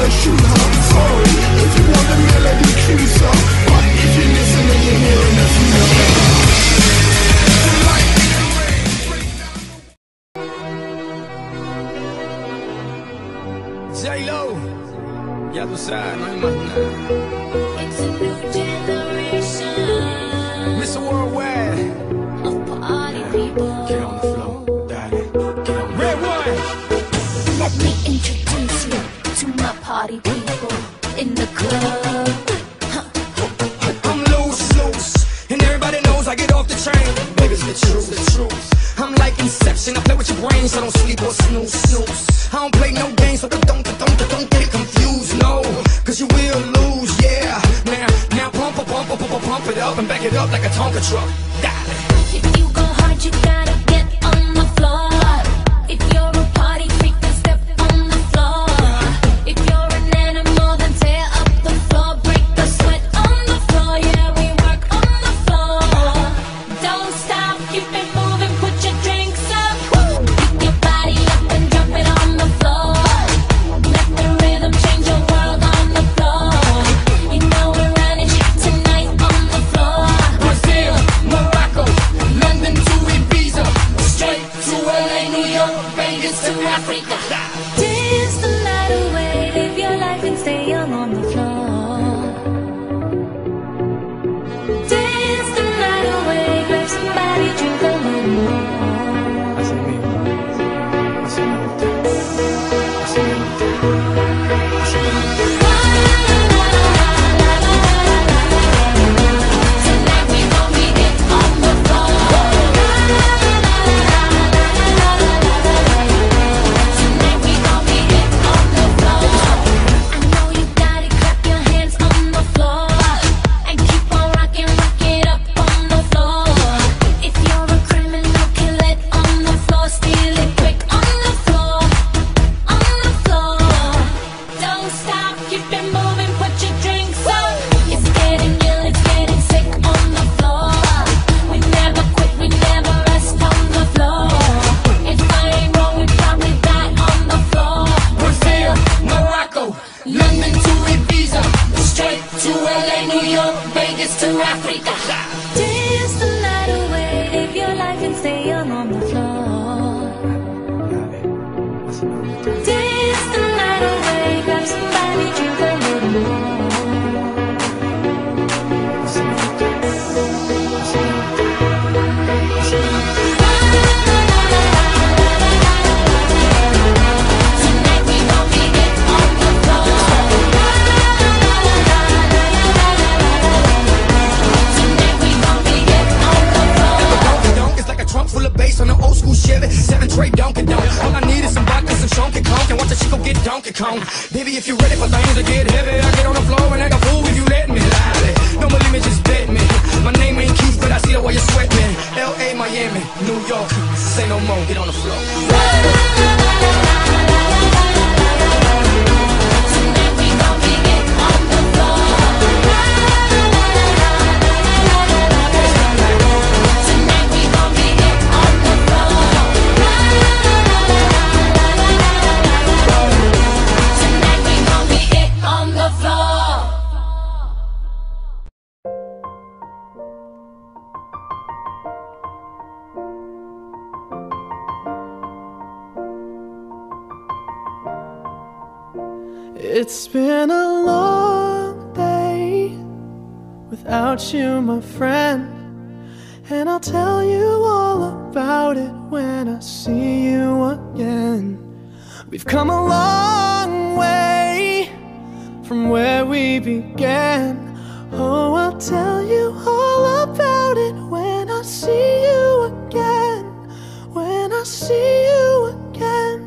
shoot her. Sorry if you want the melody cue, sir, but if you listen and you're hearing us, you know. J-Lo, ya tú sabes, no hay más nada. It's a new generation. Mr. Worldwide, of party people. get on the floor, darling, get on the Red one. Let me introduce you to my party people in the club. I'm loose, and everybody knows I get off the train. Baby, it's the truth. I'm like Inception, I play with your brain, so don't sleep or snooze. I don't play no games, so don't get it confused, no, cause you will lose, yeah. Now pump it up and back it up like a Tonka truck. If you go hard, you gotta get on the floor. If you're a party freak, then step on the floor. If you're an animal, then tear up the floor. Break the sweat on the floor, yeah, we work on the floor. Don't stop, keep it moving, put your drinks up. Pick your body up and drop it on the floor. Let the rhythm change your world on the floor. You know we're running shit tonight on the floor. Brazil, Morocco, London to Ibiza, straight to LA, New York, Vegas to Africa. Dance the night away, live your life and stay young on the floor. Dance the night away, grab somebody, drink a little more. Tonight we gon' be it on the floor. Tonight we gon' be it on the floor. I know you got it, clap your hands on the floor. And keep on rocking, rock it up on the floor. If you're a criminal, kill it on the floor. Steal it quick on the floor. On the floor. Don't stop, keep it moving, put your drinks up. It's getting ill, it's getting sick on the floor. We never quit, we never rest on the floor. If I ain't wrong, we probably die on the floor. Brazil, Morocco, London to Ibiza, straight to LA, New York, Vegas to Africa. Dance the night away, live your life and stay young on the floor. Dance the night away, grab somebody, drink a little more. Tonight we gon' be it on the floor. Tonight we gon' be it on the floor. Donkey donk, it's like a trunk full of bass on an old school Chevy 7 tray Donkey Donk. All I need is some vodka, some Chunky Conk, and watch the chico get Donkey Kong. Baby, if you're ready for things to get heavy, I get on the floor and act a fool if you let me. Don't believe me, just bet me. My name ain't Keith, but I see the way you sweat me. LA, Miami, New York, say no more, get on the floor. Tonight we gon' be it on the floor. Tonight we gon' be it on the floor. Tonight we gon' be it on the floor. It's been a long day without you, my friend, and I'll tell you all about it when I see you again. We've come a long way from where we began. Oh, I'll tell you all about it when I see you again. When I see you again.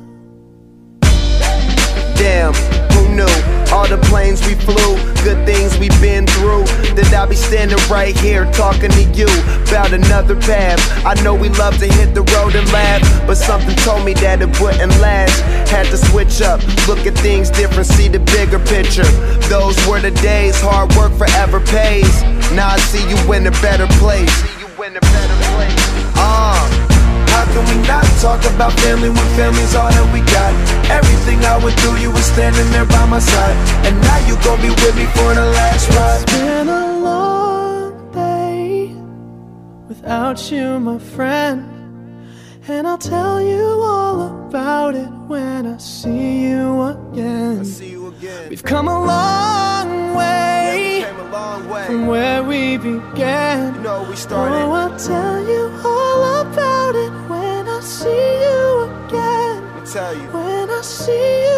Damn, who knew? All the planes we flew, good things we've been through, that I'll be standing right here talking to you about another path. I know we love to hit the road and laugh, but something told me that it wouldn't last. Had to switch up, look at things different, see the bigger picture. Those were the days, hard work forever pays. Now I see you in a better place. How can we not talk about family when family's all that we got? Everything I went through, you were standing there by my side, and now you gon' be with me for the last ride. It's been a long day without you, my friend, and I'll tell you all about it when I see you again. See you again. We've come a long way, Came a long way from where we began. You know we started. Oh, I'll tell you all about it when I see you again. Let me tell you. When I see you